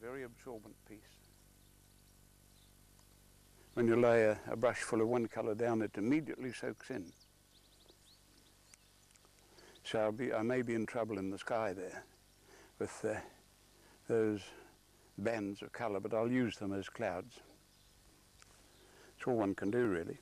very absorbent piece. When you lay a brush full of one colour down, it immediately soaks in. So I may be in trouble in the sky there with those bands of colour, but I'll use them as clouds. It's all one can do, really.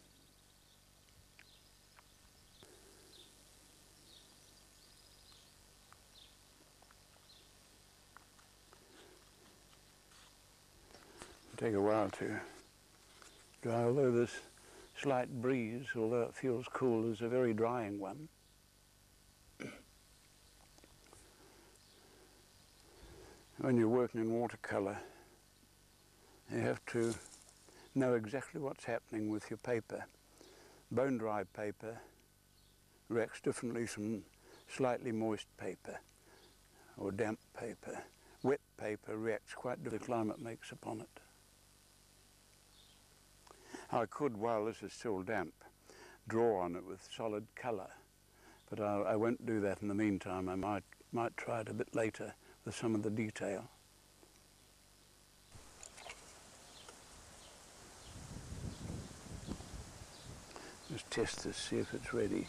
It'll take a while to dry, although this slight breeze, although it feels cool, is a very drying one. When you're working in watercolour, you have to know exactly what's happening with your paper. Bone-dry paper reacts differently from slightly moist paper or damp paper. Wet paper reacts quite differently to the climate makes upon it. I could, while this is still damp, draw on it with solid colour, but I won't do that in the meantime. I might try it a bit later with some of the detail. Just test this, see if it's ready.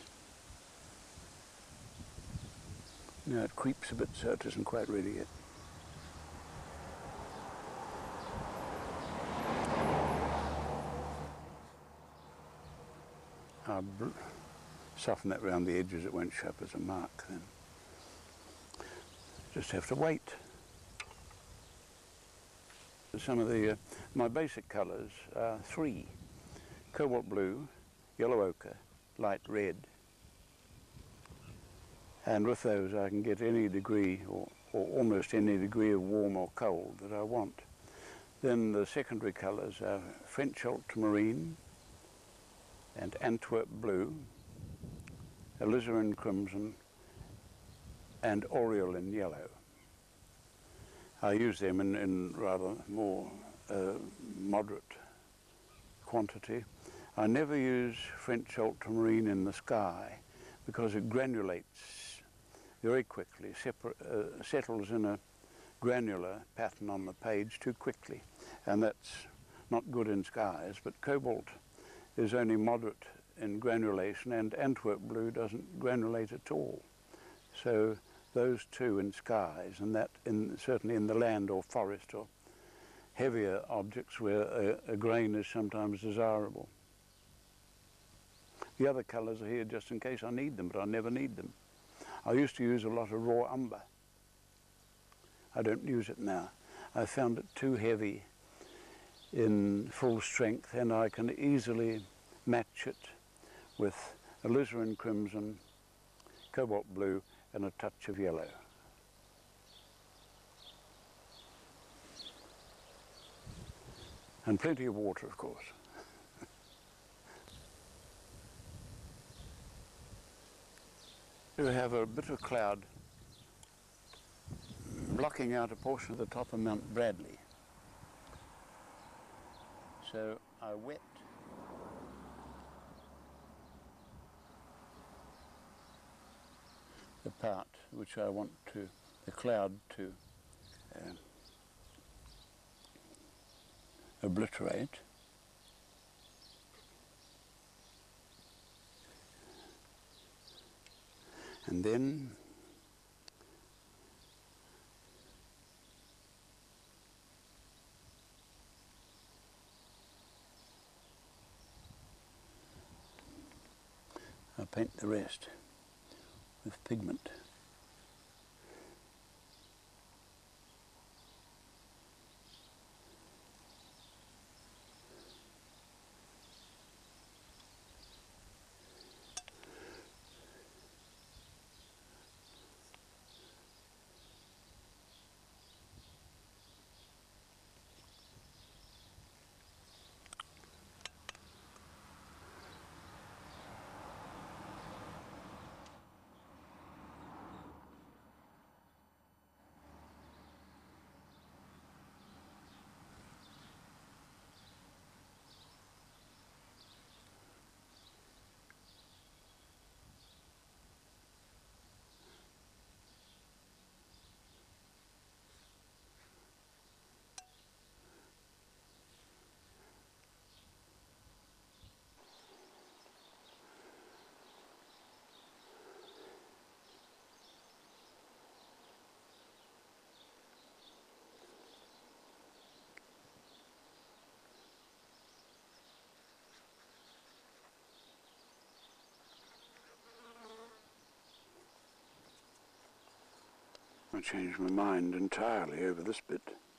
No, it creeps a bit, so it isn't quite ready yet. I'll soften that round the edges, it won't show up as a mark then. Just have to wait. Some of the, my basic colours are three: cobalt blue, yellow ochre, light red. And with those I can get any degree, or almost any degree of warm or cold that I want. Then the secondary colours are French ultramarine and Antwerp blue, alizarin crimson and aureolin yellow. I use them in rather more moderate quantity. I never use French ultramarine in the sky because it granulates very quickly, settles in a granular pattern on the page too quickly, and that's not good in skies. But cobalt is only moderate in granulation, and Antwerp blue doesn't granulate at all. So those two in skies, and that certainly in the land or forest or heavier objects where a grain is sometimes desirable. The other colours are here just in case I need them, but I never need them. I used to use a lot of raw umber. I don't use it now. I found it too heavy in full strength, and I can easily match it with alizarin crimson, cobalt blue and a touch of yellow. And plenty of water, of course. We have a bit of cloud blocking out a portion of the top of Mount Bradley. So I wet the part which I want the cloud to obliterate. And then I paint the rest with pigment. I changed my mind entirely over this bit.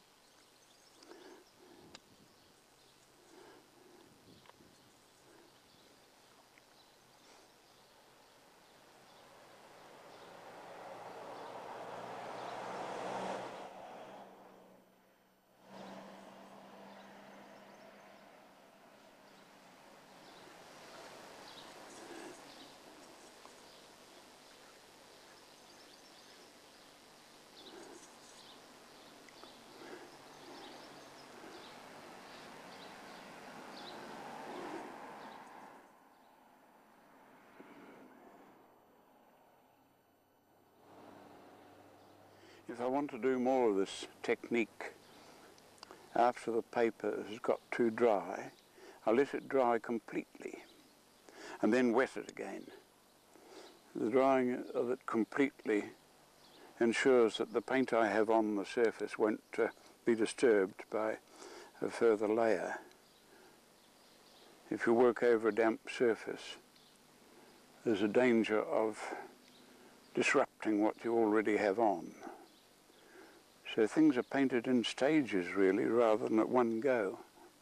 If I want to do more of this technique after the paper has got too dry, I let it dry completely and then wet it again. The drying of it completely ensures that the paint I have on the surface won't be disturbed by a further layer. If you work over a damp surface, there's a danger of disrupting what you already have on. So things are painted in stages really, rather than at one go.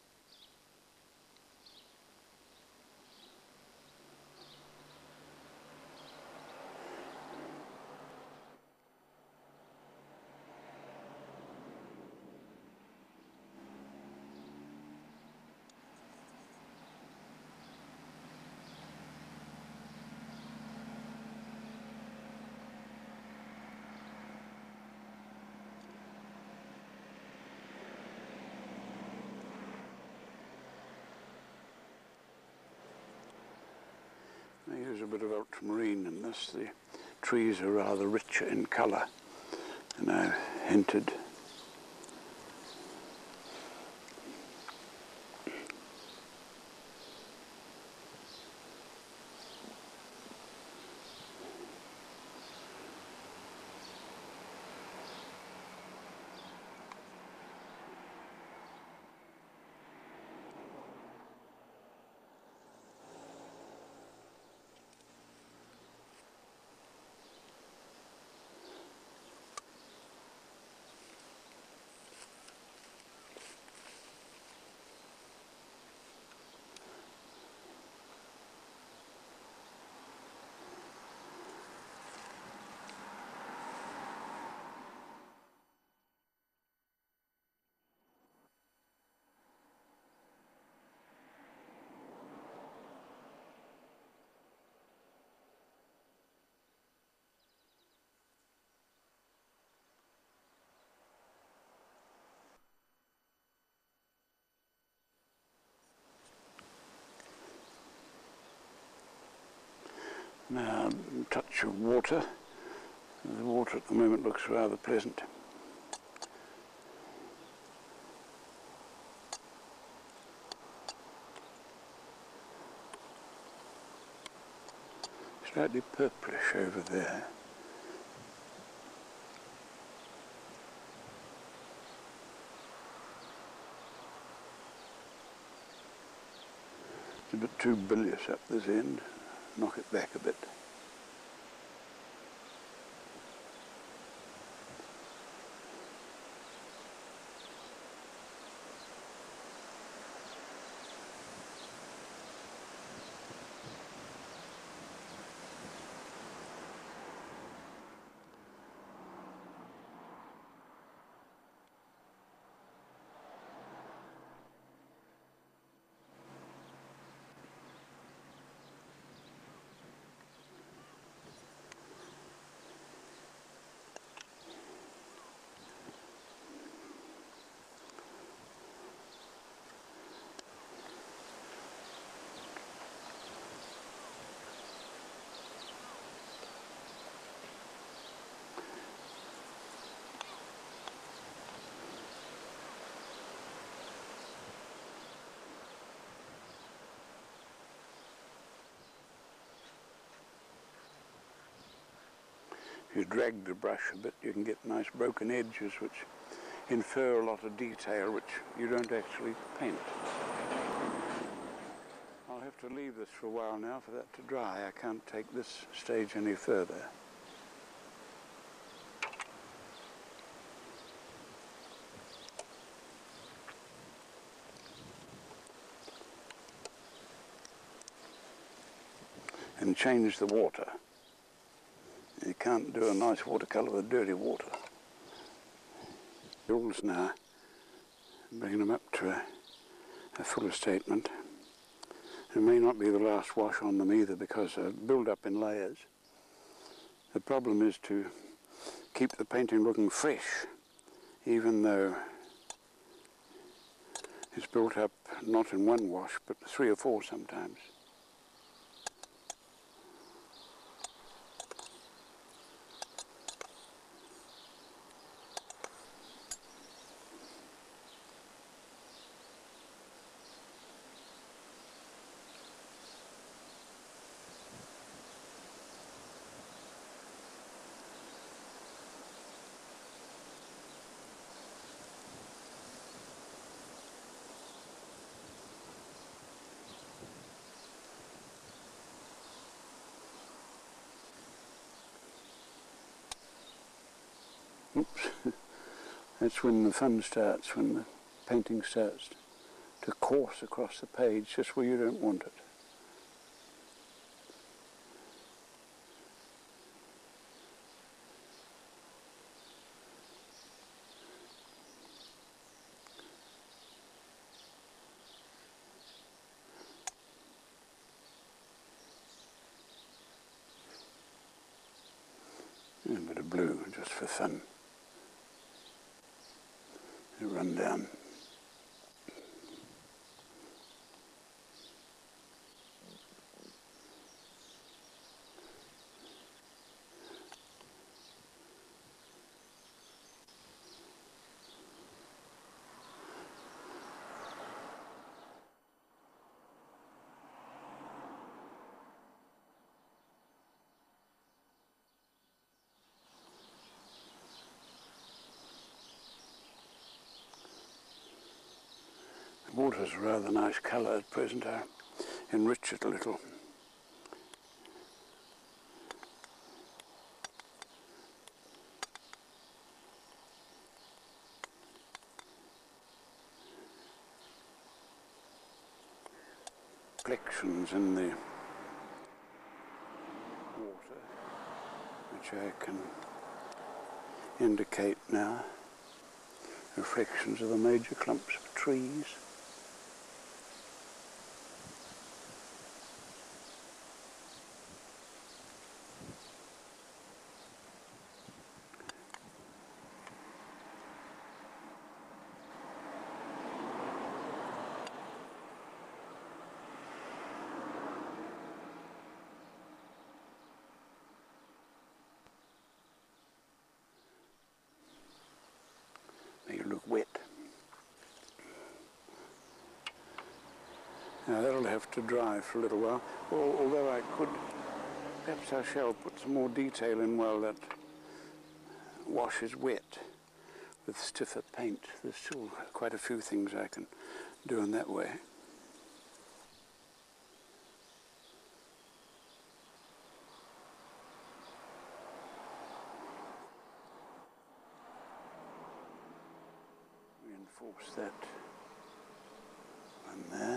I use a bit of ultramarine in this. The trees are rather richer in colour than I've hinted. Now, a touch of water. The water at the moment looks rather pleasant. Slightly purplish over there. It's a bit too bilious up this end. Knock it back a bit. If you drag the brush a bit, you can get nice broken edges which infer a lot of detail which you don't actually paint. I'll have to leave this for a while now for that to dry. I can't take this stage any further. can change the water. You can't do a nice watercolour with dirty water. Oils now, bringing them up to a fuller statement. It may not be the last wash on them either, because they build up in layers. The problem is to keep the painting looking fresh, even though it's built up not in one wash, but 3 or 4 sometimes. Oops, that's when the fun starts, when the painting starts to course across the page just where you don't want it. And a bit of blue just for fun. Run down. The water's a rather nice colour at present. I enrich it a little. Reflections in the water, which I can indicate now. Reflections of the major clumps of trees. Make it look wet. Now that'll have to dry for a little while, although I could, perhaps I shall put some more detail in while that wash is wet with stiffer paint. There's still quite a few things I can do in that way. Reinforce that one there.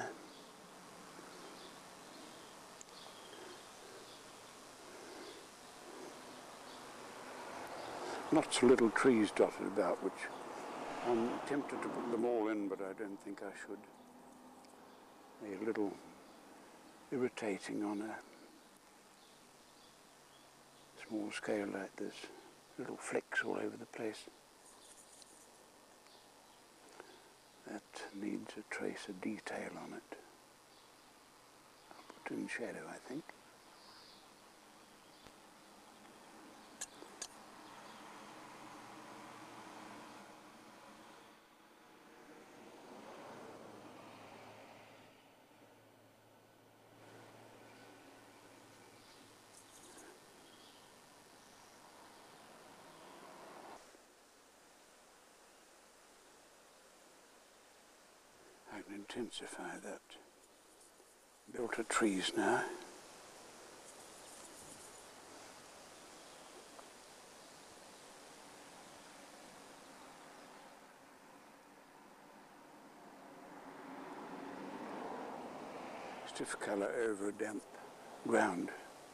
Lots of little trees dotted about, which I'm tempted to put them all in, but I don't think I should. They're a little irritating on a small scale like this. Little flecks all over the place. That needs a trace of detail on it. I'll put it in shadow, I think. I can intensify that. Built of trees now. Stiff colour over damp ground.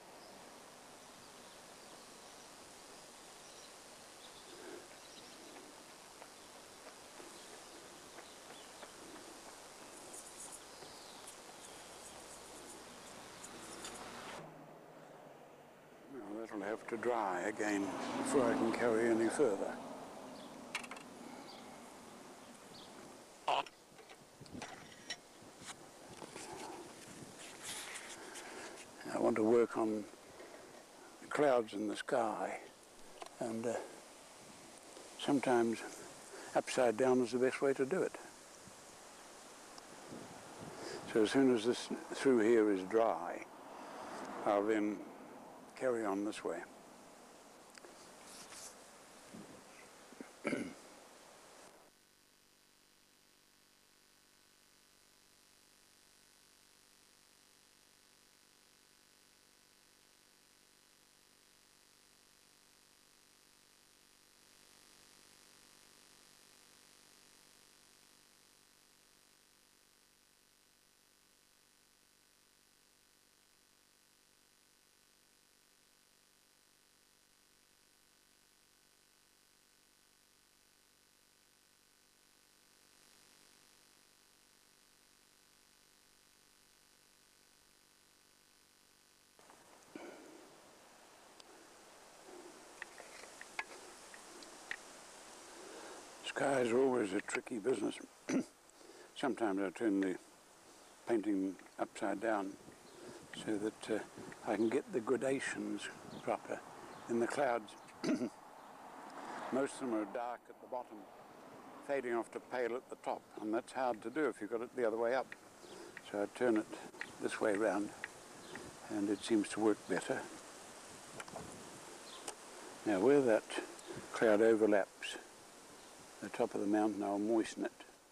have to dry again before I can carry any further. I want to work on the clouds in the sky, and sometimes upside down is the best way to do it. So as soon as this through here is dry, I'll then carry on this way. Skies are always a tricky business. Sometimes I turn the painting upside down so that I can get the gradations proper in the clouds. Most of them are dark at the bottom, fading off to pale at the top, and that's hard to do if you've got it the other way up. So I turn it this way round, and it seems to work better. Now where that cloud overlaps the top of the mountain, I'll moisten it.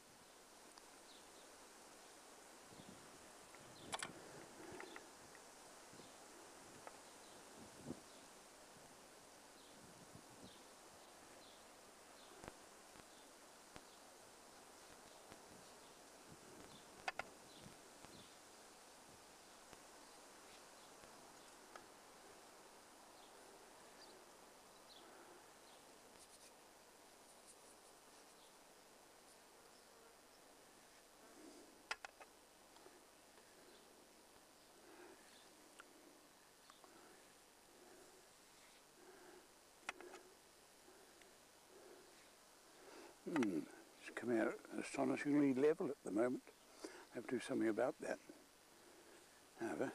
It's coming out astonishingly level at the moment. I have to do something about that. However,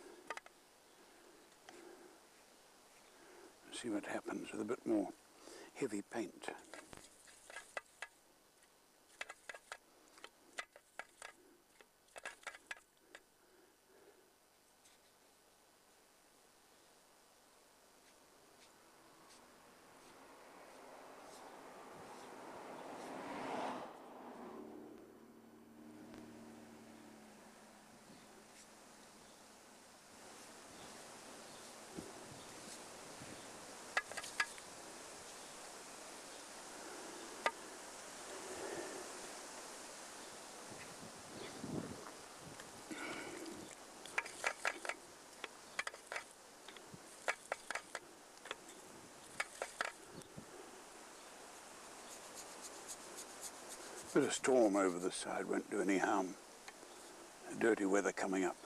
let's see what happens with a bit more heavy paint. Bit of storm over this side won't do any harm. Dirty weather coming up.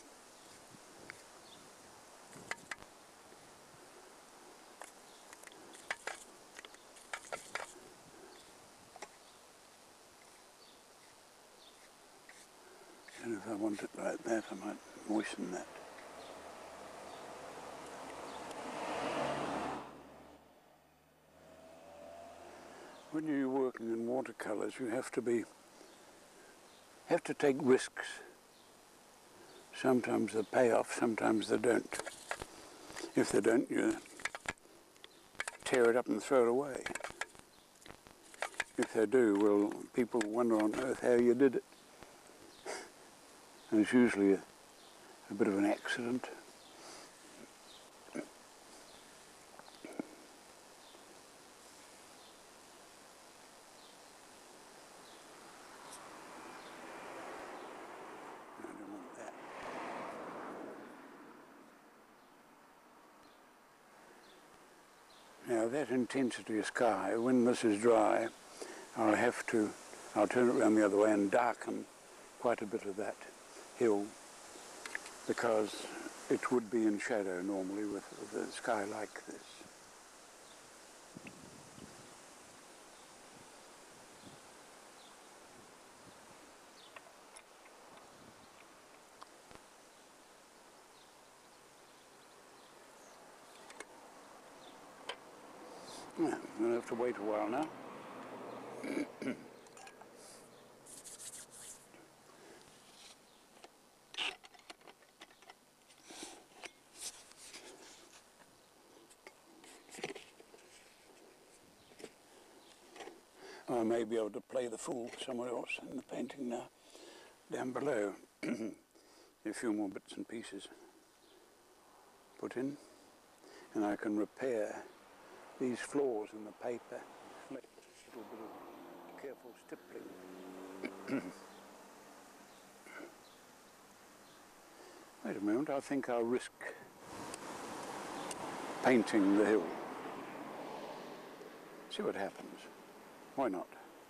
And if I want it like that, I might moisten that. When you're working in watercolours, you have to take risks. Sometimes they pay off, sometimes they don't. If they don't, you tear it up and throw it away. If they do, well, people wonder on earth how you did it. And it's usually a bit of an accident. Now that intensity of sky, when this is dry, I'll turn it around the other way and darken quite a bit of that hill, because it would be in shadow normally with a sky like this. Yeah, I'm going to have to wait a while now. I may be able to play the fool somewhere else in the painting now, down below. A few more bits and pieces put in, and I can repair these flaws in the paper. A little bit of careful stippling. Wait a moment, I think I'll risk painting the hill. See what happens. Why not?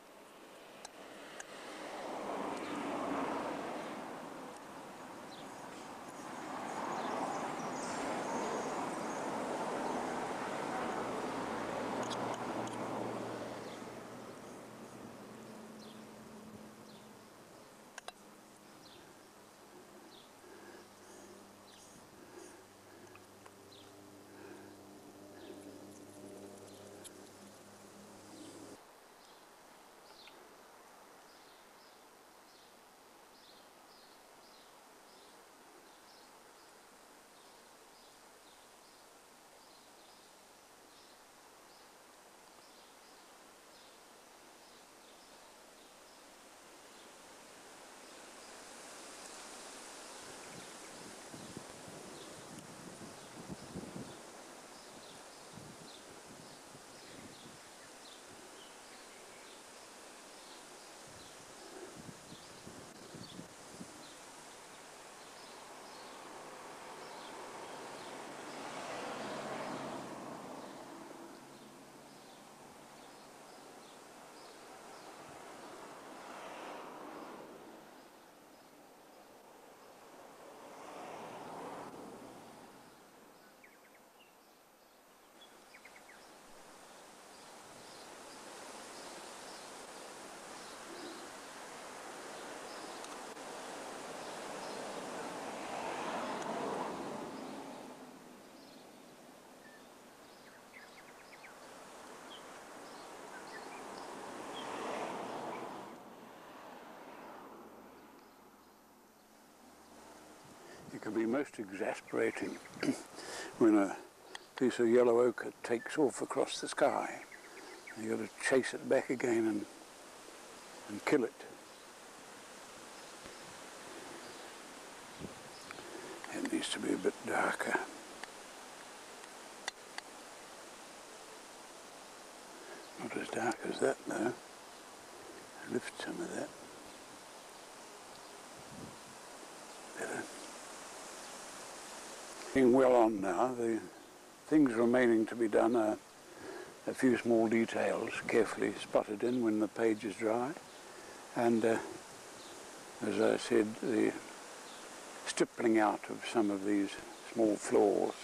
It can be most exasperating when a piece of yellow ochre takes off across the sky. You've got to chase it back again and kill it. It needs to be a bit darker. Not as dark as that though. Lift some of that. Better. Getting well on now. The things remaining to be done are a few small details carefully spotted in when the page is dry, and as I said, the stippling out of some of these small flaws.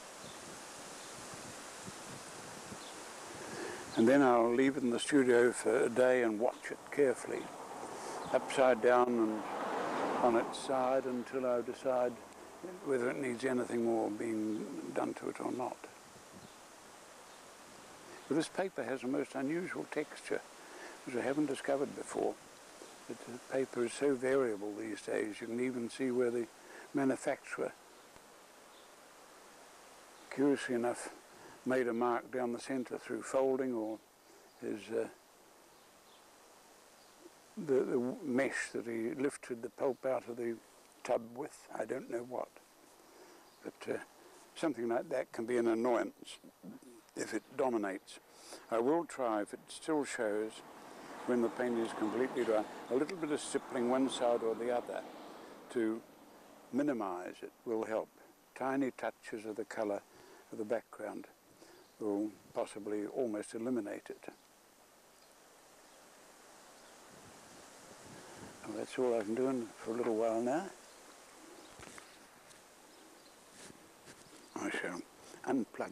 And then I'll leave it in the studio for a day and watch it carefully, upside down and on its side, until I decide whether it needs anything more being done to it or not. But this paper has a most unusual texture, which I haven't discovered before. The paper is so variable these days. You can even see where the manufacturer, curiously enough, made a mark down the centre through folding, or his the mesh that he lifted the pulp out of the tub with. I don't know what, but something like that can be an annoyance if it dominates. I will try, if it still shows when the paint is completely dry, a little bit of stippling one side or the other to minimize it will help. Tiny touches of the colour of the background will possibly almost eliminate it. Well, that's all I can do for a little while now. unplug.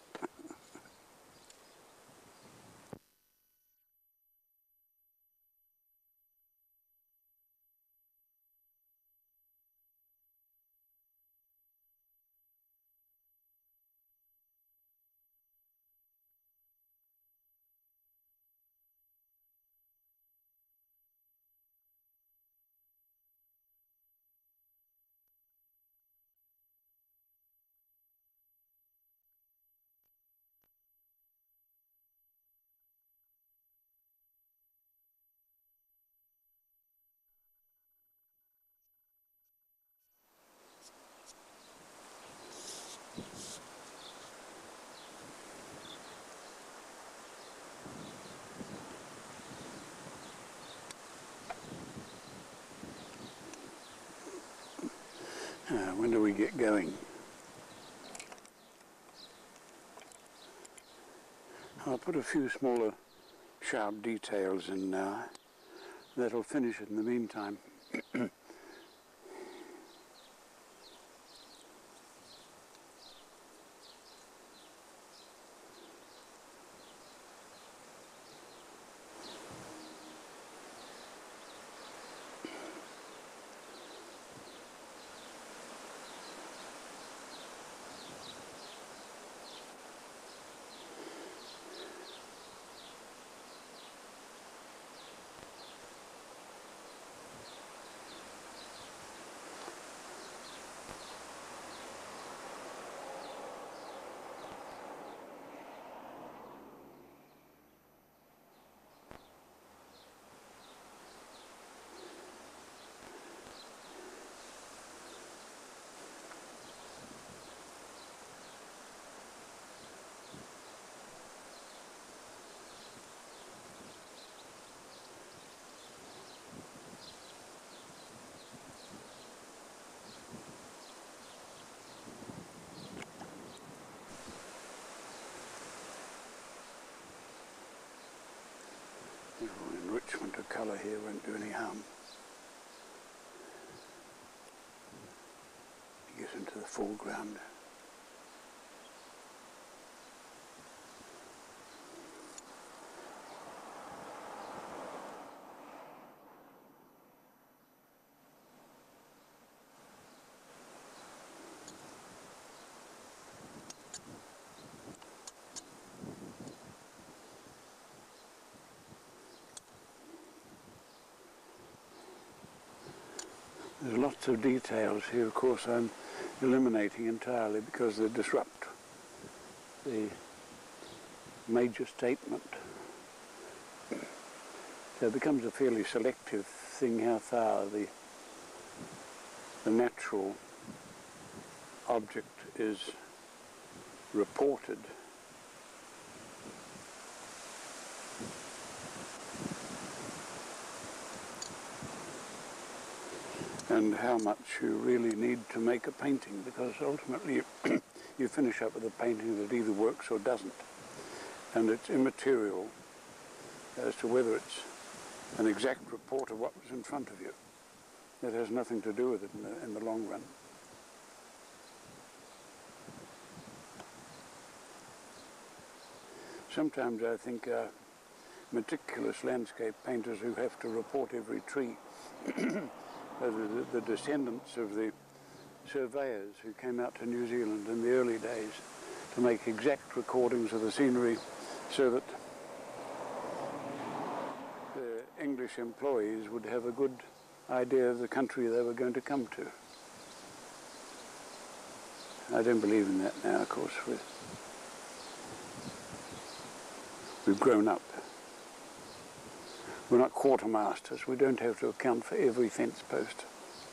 When do we get going? I'll put a few smaller sharp details in now. That'll finish it in the meantime. Enrichment of colour here won't do any harm. Get into the foreground. There's lots of details here, of course, I'm eliminating entirely because they disrupt the major statement. So it becomes a fairly selective thing how far the natural object is reported. And how much you really need to make a painting, because ultimately you finish up with a painting that either works or doesn't. And it's immaterial as to whether it's an exact report of what was in front of you. It has nothing to do with it in the long run. Sometimes I think meticulous landscape painters who have to report every tree the descendants of the surveyors who came out to New Zealand in the early days to make exact recordings of the scenery so that the English employees would have a good idea of the country they were going to come to. I don't believe in that now, of course. We've grown up. We're not quartermasters. We don't have to account for every fence post.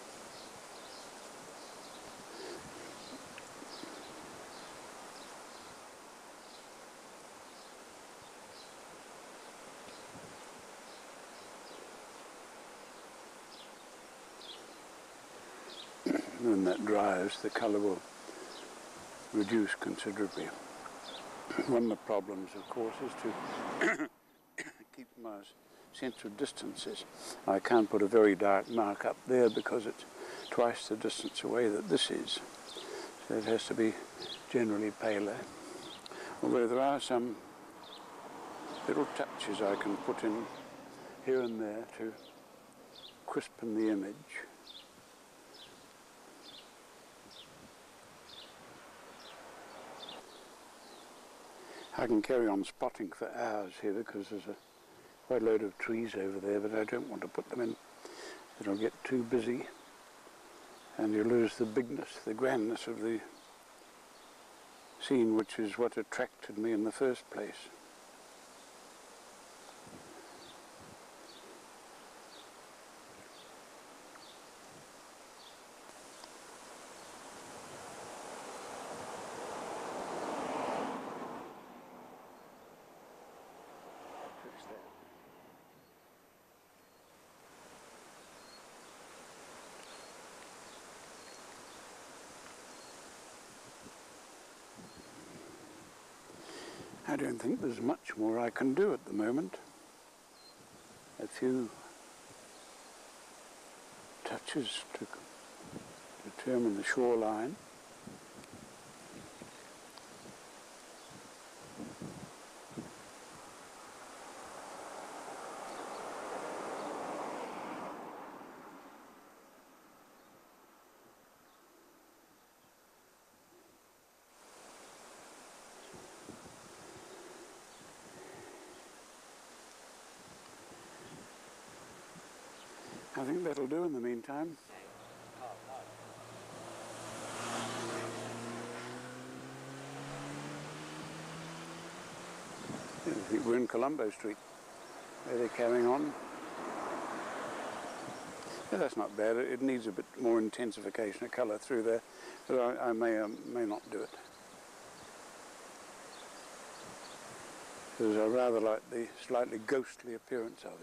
When that dries, the colour will reduce considerably. One of the problems, of course, is to keep my sense of distances. I can't put a very dark mark up there because it's twice the distance away that this is. So it has to be generally paler, although there are some little touches I can put in here and there to crispen the image. I can carry on spotting for hours here because there's quite a load of trees over there, but I don't want to put them in. It'll get too busy and you lose the bigness, the grandness of the scene, which is what attracted me in the first place. I don't think there's much more I can do at the moment. A few touches to determine the shoreline. I think that'll do in the meantime. I think we're in Colombo Street. Are they carrying on? Yeah, that's not bad. It needs a bit more intensification of colour through there, but I may not do it. Because I rather like the slightly ghostly appearance of it.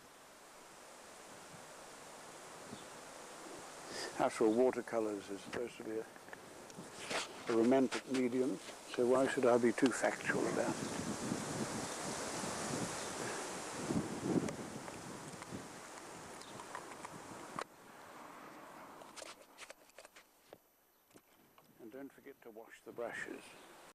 After all, watercolours is supposed to be a romantic medium, so why should I be too factual about it? And don't forget to wash the brushes.